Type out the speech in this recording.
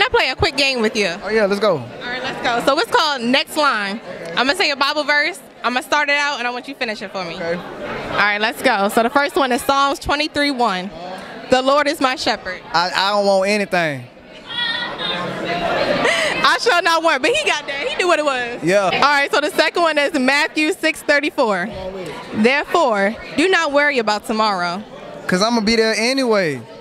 I play a quick game with you? Oh yeah, let's go. All right, let's go. So it's called Next Line. I'm gonna say a Bible verse. I'm gonna start it out, and I want you to finish it for me. Okay. All right, let's go. So the first one is Psalms 23:1. The Lord is my shepherd. I don't want anything. I sure not want, but he got that. He knew what it was. Yeah. All right, so the second one is Matthew 6:34. Therefore, do not worry about tomorrow. Cause I'm gonna be there anyway.